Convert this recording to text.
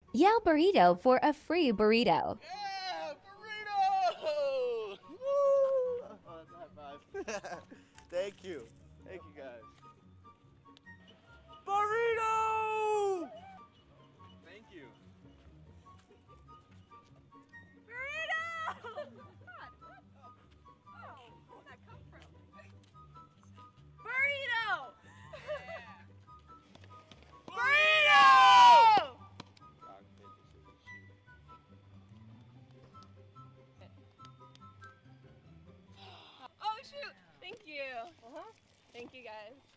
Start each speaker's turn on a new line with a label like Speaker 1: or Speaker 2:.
Speaker 1: Yell burrito for a free burrito.
Speaker 2: Yeah, burrito! Woo! Oh, that's a high five. Thank you. Thank you guys. Burrito! Thank you.
Speaker 3: Burrito! Oh, where'd that come from? Burrito!
Speaker 2: Burrito! Rock, paper, scissors, shoot.
Speaker 3: Oh shoot! Thank you. Thank you guys.